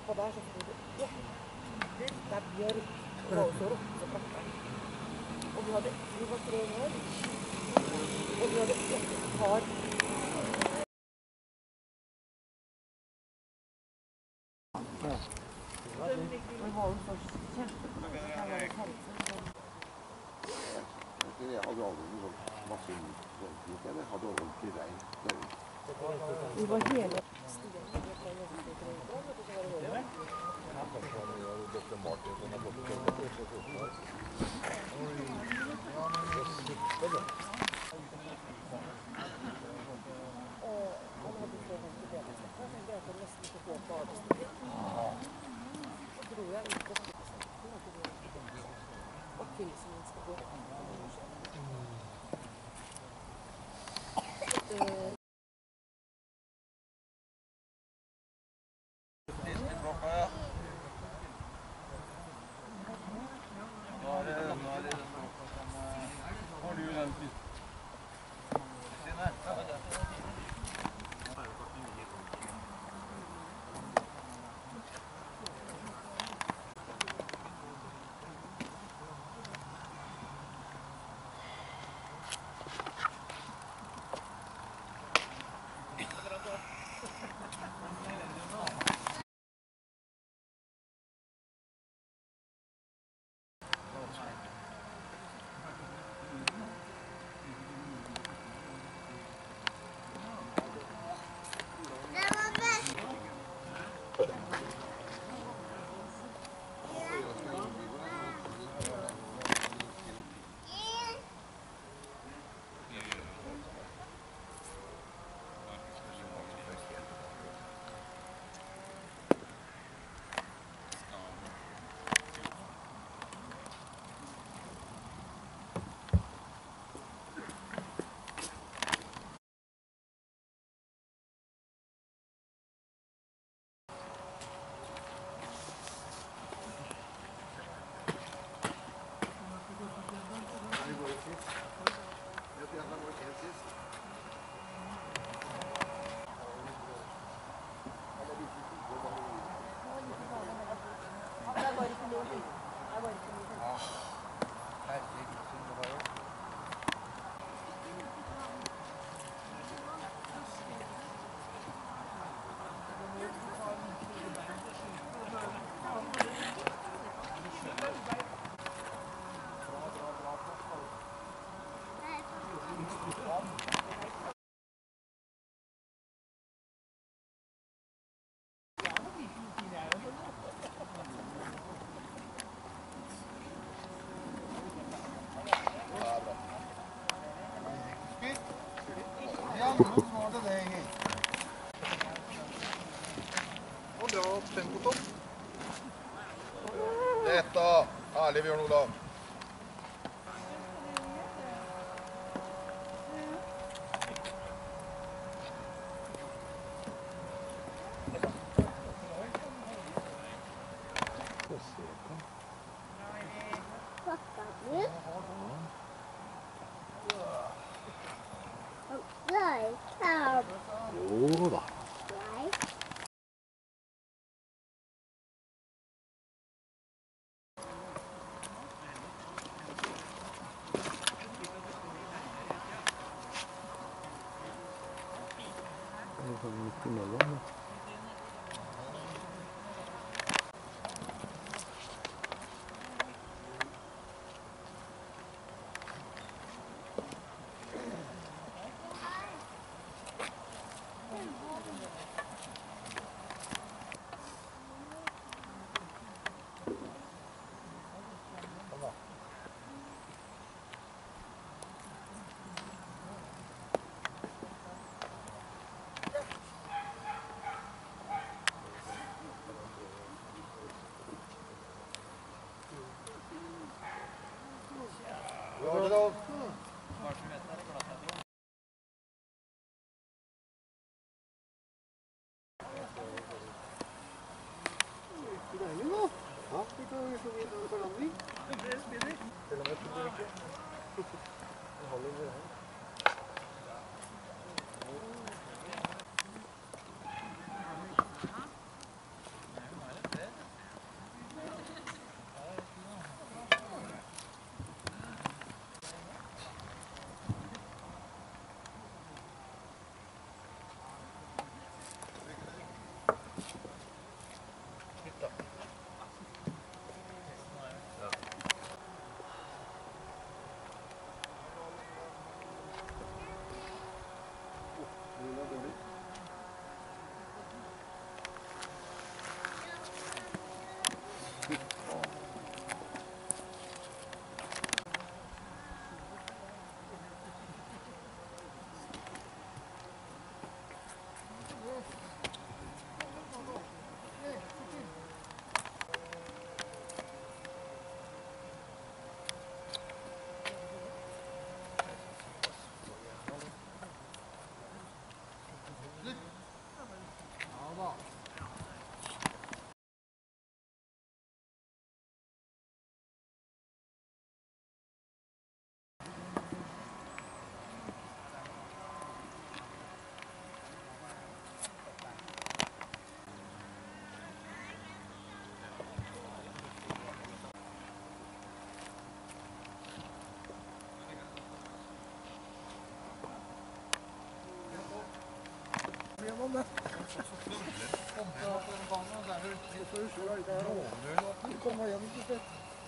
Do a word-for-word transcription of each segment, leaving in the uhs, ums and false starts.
oppå der så får du etter, det er bjørk, og også rottebakka. Og vi hadde, vi var tre år, og vi hadde ett par. Men var jo først kjempebra, så her var det helse. Jeg hadde aldri noe sånn masse nytt, jeg hadde ordentlig regn. Vi var hele Og bra tempo, Tom. Dette, herlig Bjørn Olav. Jo da. Det er midt imellom. Ja, det da. Deilig nå. Ja, vi kan jo få en forandring. Det spiller. Til og med to ikke. En halv over her. banen. Du kommer hjem til slett.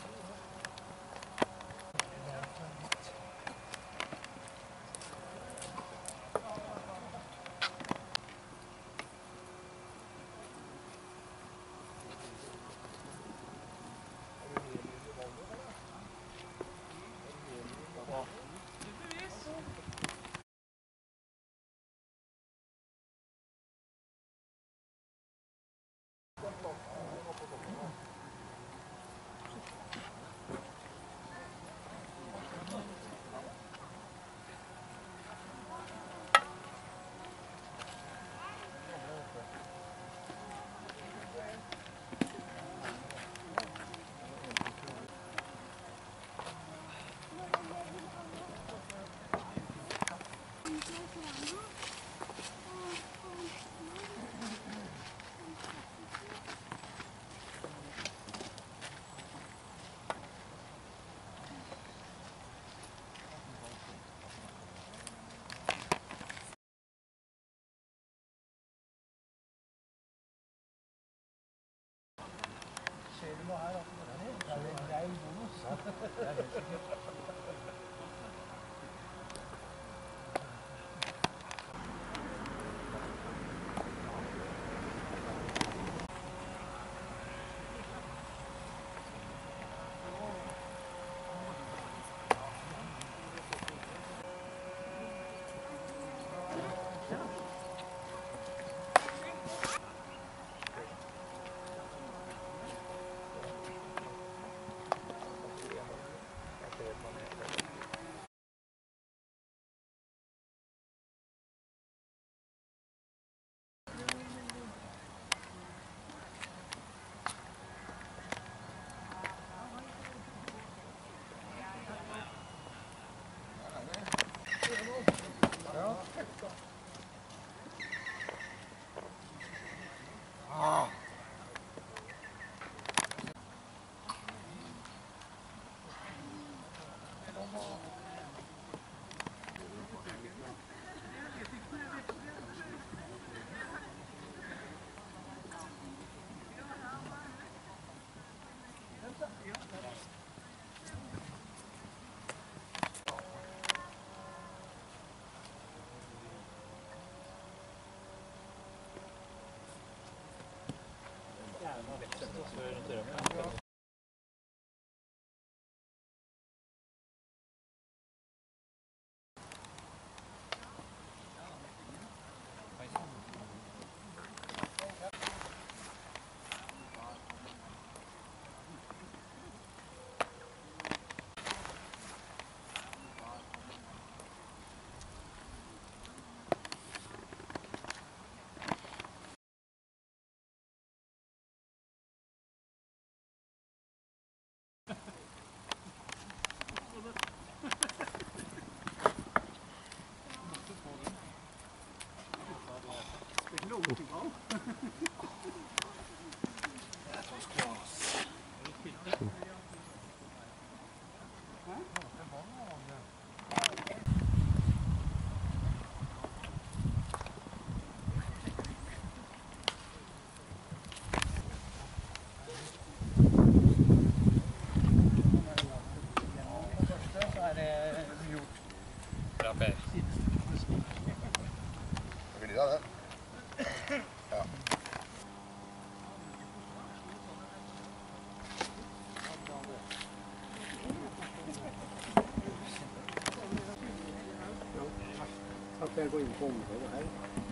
Jeg går inn på området her.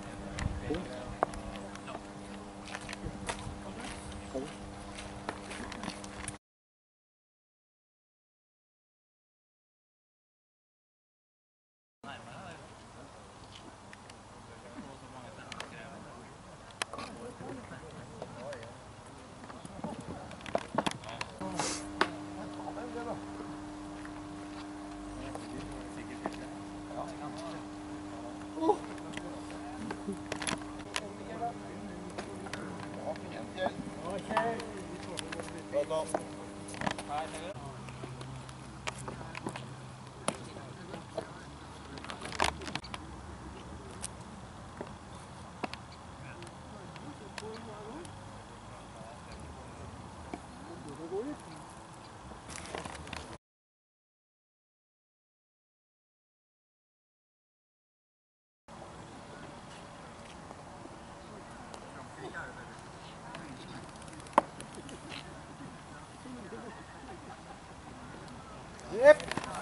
Sånn. Jepp.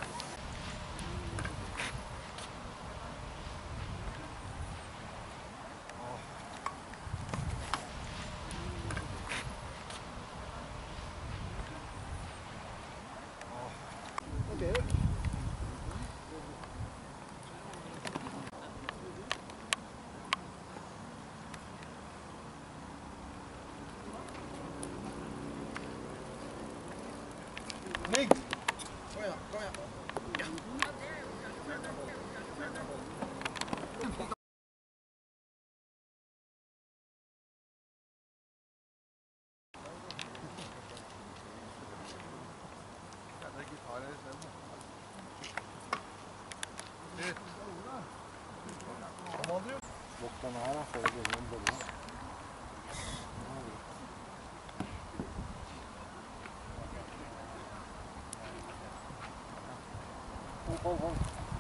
Ligg! Kom igjen, kom igjen. Lukk den her, da, før det begynner en bolle. Hold, hold, hold.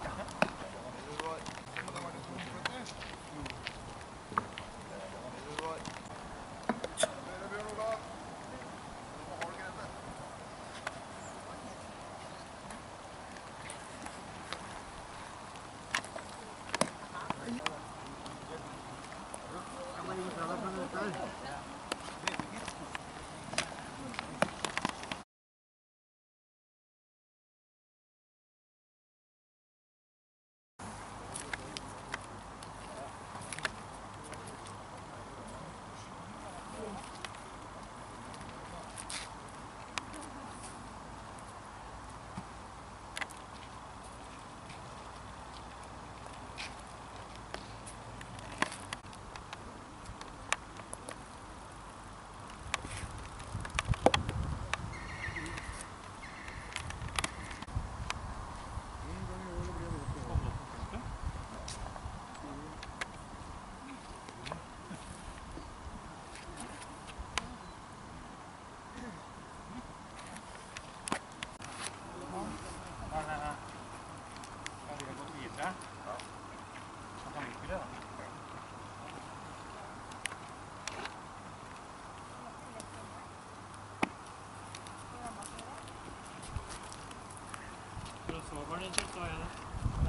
Var det ikke så jeg det?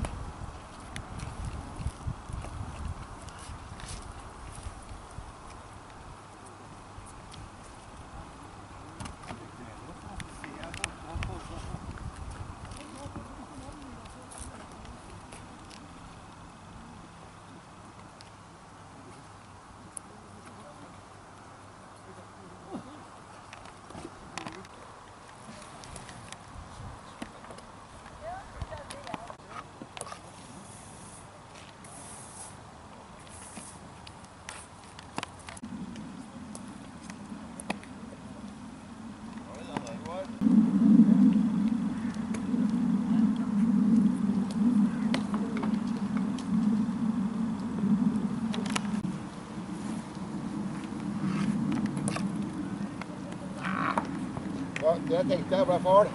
Det tenkte jeg ble far.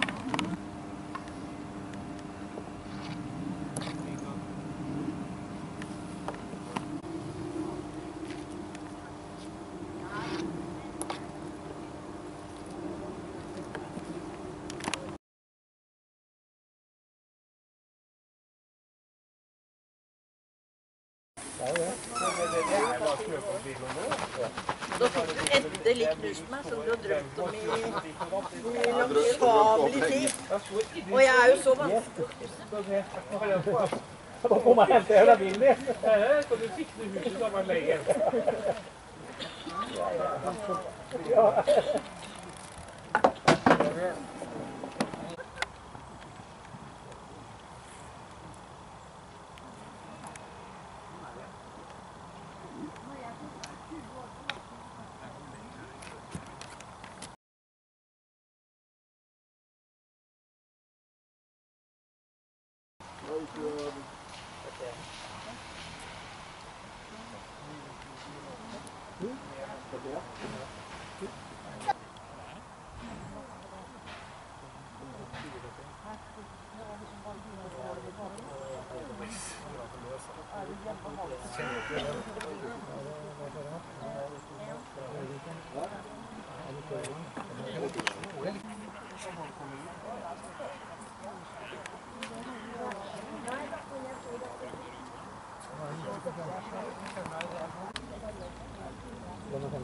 Da fikk du endelig knust meg, som du har drømt om i langskapelig tid. Og jeg er jo så vanskelig. Da kommer jeg helt til hele bilen. Så du sikter huset sammen lenger. Ja.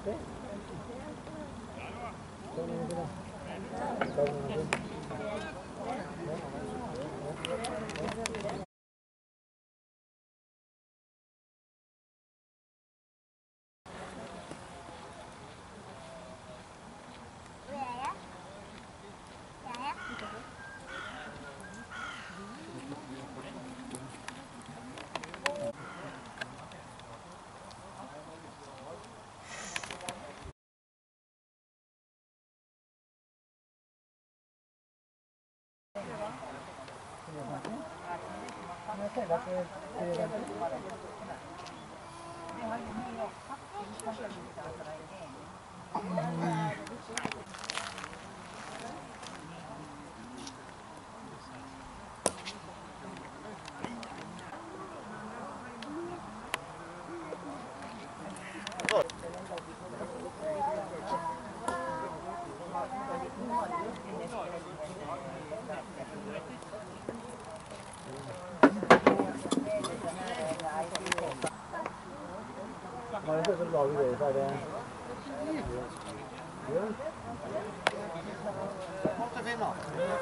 Man får väl laga det så är det. Ja. Måste finna.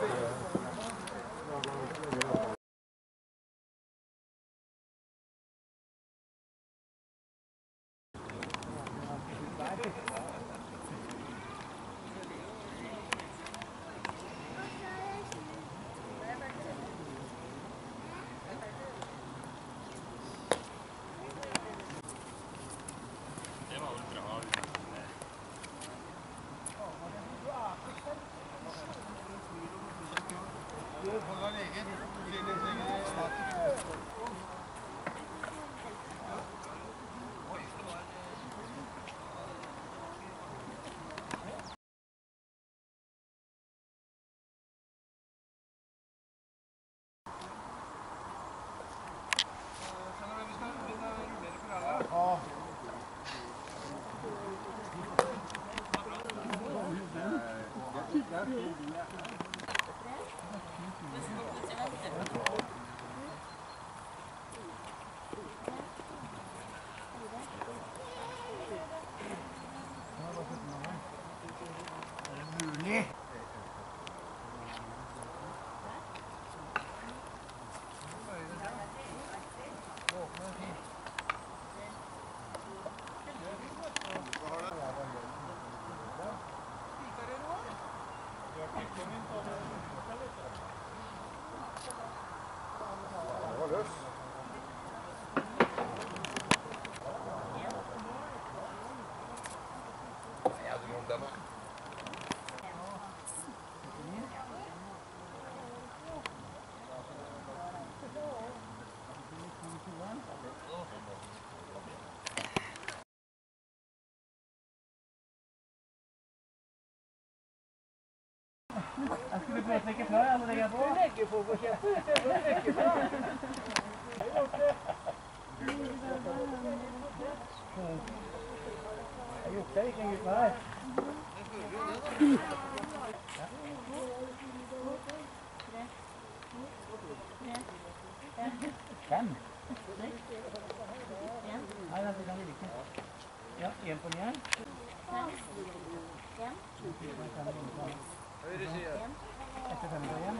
Jag skulle börja lägga frö eller lägga på. Lägger på på käften. Lägger på. Jag har gjort det, kan ju vara. Fem. Nej, det kan vi lika. Ja, en på ner. Fem. Efter fem igen.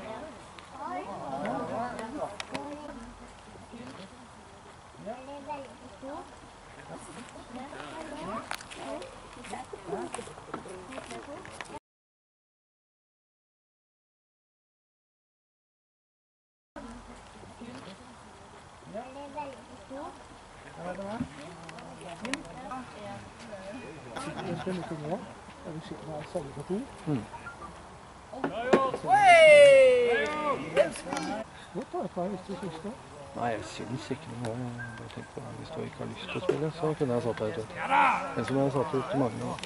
Jag ska inte gå. Jag vill se vad jag säger på to. Hva tar det på hvis du synes det? Nei, jeg synes ikke noe. Jeg tenkte på hvis du ikke har lyst til å spille, så kunne jeg satt her ut. Men som jeg satt ut til mange nå.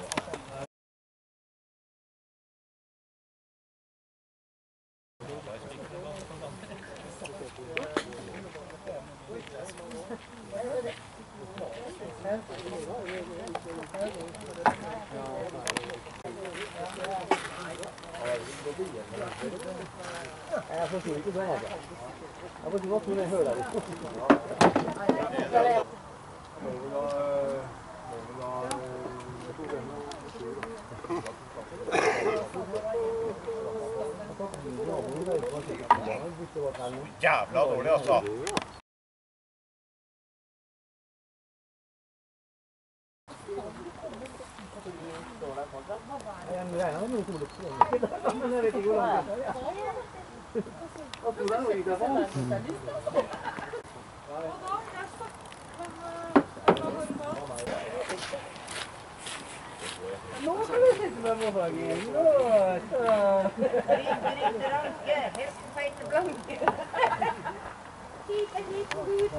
Jeg forstår ikke sånn, altså. Jeg forstår at hun hører det. Jævla dårlig, altså. Jeg regner med noe som lukter. Men jeg vet ikke hvor langt det er. Hva tror du er noe i det sånn? Nå skal vi sitte med måldagen. Nå skal Rygg, ranke, hest, feite, blanke. Hit er hit og ut.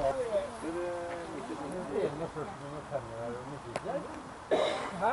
Hæ?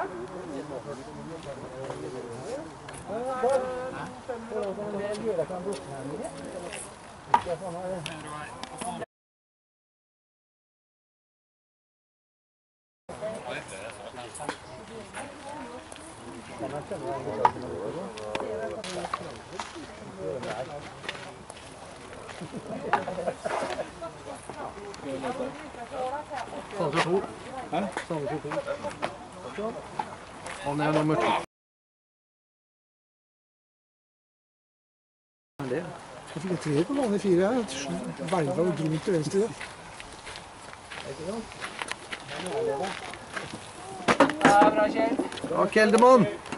Sandefjord to. Hæ? Sandefjord to. Han er nummer to. Jeg fikk en treer på bane fire her. Velget og grunn til venstre. Ja, bra, Kjell. Ja, Keldermann.